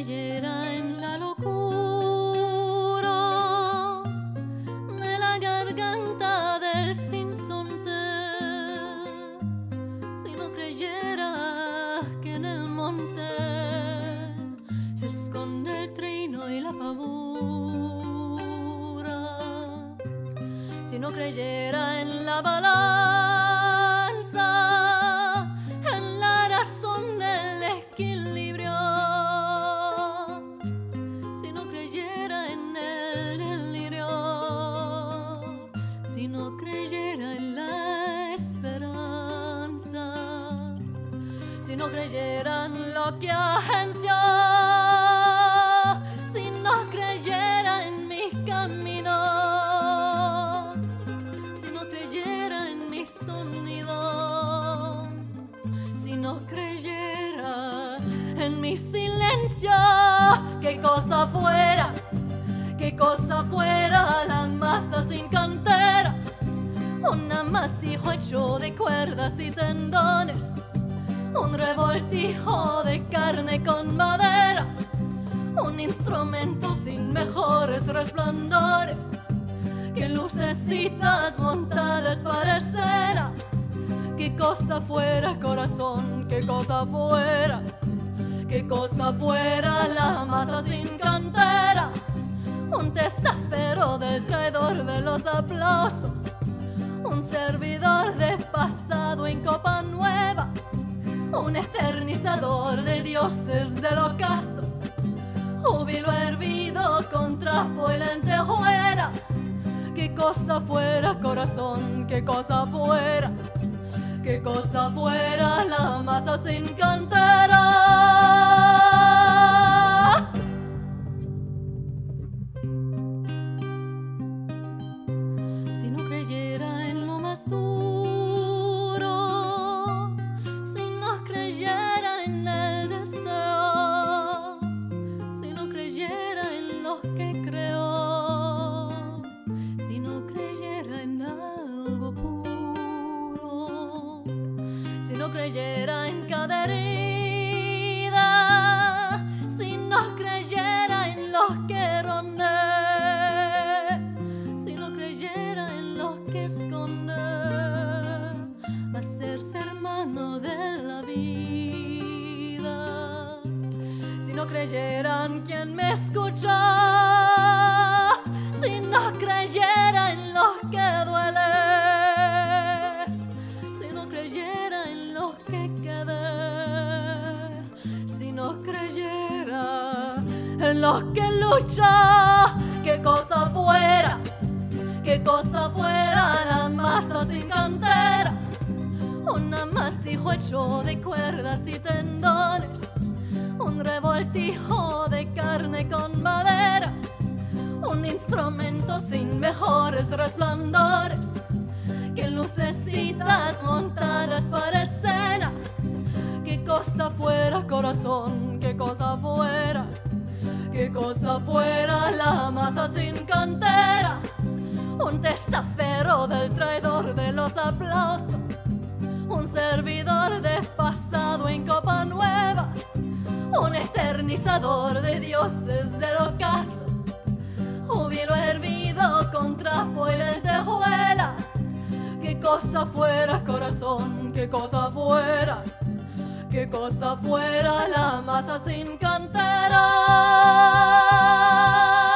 creyera en la locura de la garganta del sinsonte, si no creyera que en el monte se esconde el trino y la pavura, si no creyera en la balanza, en la razón del equilibrio, si no creyera en el delirio, si no creyera en la esperanza, si no creyera en lo que agenció, si no creyera en mi camino, si no creyera en mi sonido, si no creyera en mi silencio, qué cosa fuera la masa sin cantera, un amasijo hecho de cuerdas y tendones, un revoltijo de carne con madera, un instrumento sin mejores resplandores que lucecitas montadas pareciera. Qué cosa fuera, corazón, qué cosa fuera la masa sin cantera, un testaferro del traidor de los aplausos, un servidor despasado en copa nueva, un eternizador de dioses del ocaso, júbilo hervido con trapo y lentejuela. Qué cosa fuera, corazón, qué cosa fuera la masa sin cantera. Si no creyera en lo más duro, si no creyera en el deseo, si no creyera en lo que creo, si no creyera en algo puro, si no creyera en cada herida, si no creyera en los que ronde, si no creyera en los que esconde, hacerse hermano de la vida, si no creyeran quien me escucha, si no creyera en los que duele, si no creyera en los que quedé, si no creyera en los que lucha, qué cosa fuera la masa sin cantera, un amasijo hecho de cuerdas y tendones, un revoltijo de carne con madera, un instrumento sin mejores resplandores que lucecitas montadas para escena. Qué cosa fuera, corazón, qué cosa fuera la masa sin cantera, un testaferro del traidor de los aplausos, un servidor despasado en copa nueva, un eternizador de dioses del ocaso, júbilo hervido con trapo y lentejuela. Qué cosa fuera, corazón, qué cosa fuera la masa sin cantera.